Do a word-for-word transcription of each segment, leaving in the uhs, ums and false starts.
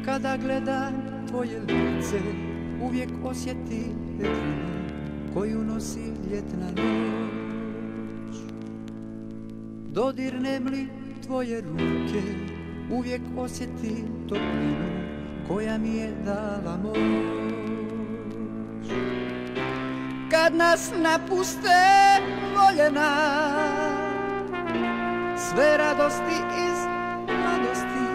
Kada gledam tvoje lice, uvijek osjetim vedrinu koju nosi ljetna noć. Dodirnem li tvoje ruke, uvijek osjetim toplinu koja mi je dala moć. Kad nas napuste voljena, sve radosti iz mladosti,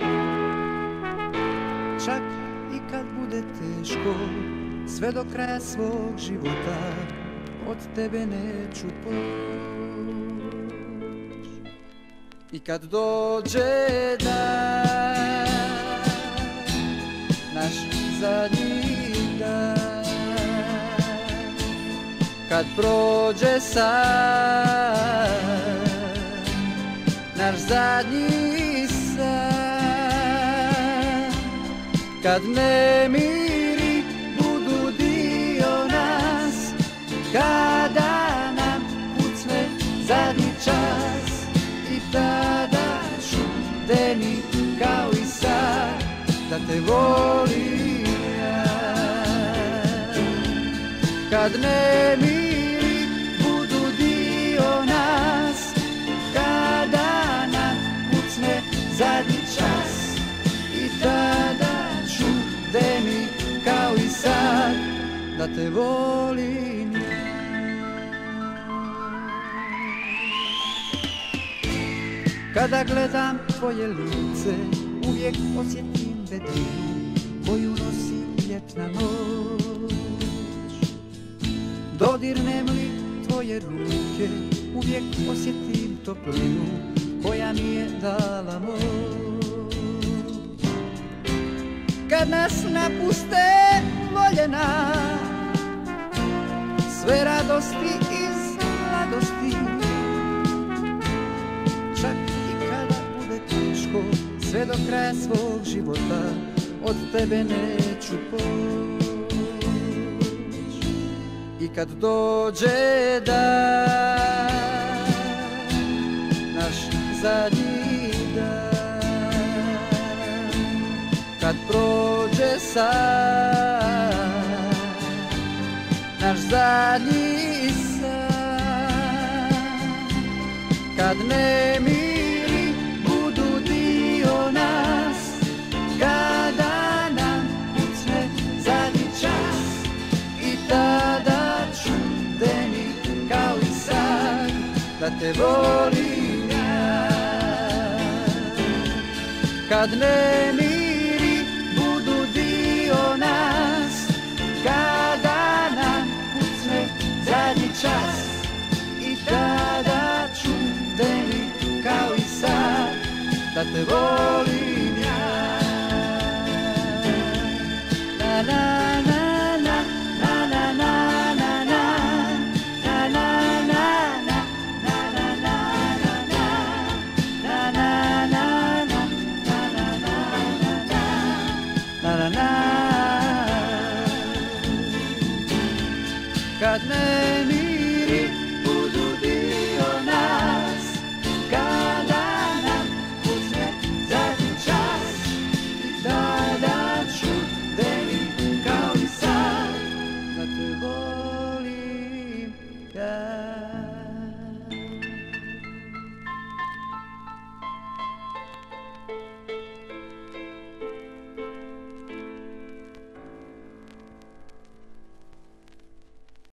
čak i kad bude teško, sve do kraja svog života od tebe neću poć. I kad dođe dan, naš zadnji dan, kad prođe san, naš zadnji san, kad nemiri budu dio nas, kada nam pucne zadnji čas, i tada ću deni kao i sad da te volim ja. Kad nemiri budu dio nas, kada nam pucne zadnji čas, i tada ću deni kao i sad da te volim ja. Kada gledam tvoje lice, uvijek osjetim vedrinu koju nosi ljetna noć. Dodirnem li tvoje ruke, uvijek osjetim toplinu koja mi je dala moć. Kad nas napuste voljena, sve radosti iz mladosti, čak i kada bude teško, sve do kraja svog života od tebe neću poć. I kad dođe dan, naš zadnji dan, kad prođe san, naš zadnji san, kad nemiri budu dio nas, kada nam pucne zadnji čas, i tada ću deni kao i sad da te volim ja. Kad nemiri budu dio nas, kada nam pucne zadnji čas, i tada ću deni kao i sad da te volim ja. Na, na, na. Kad ne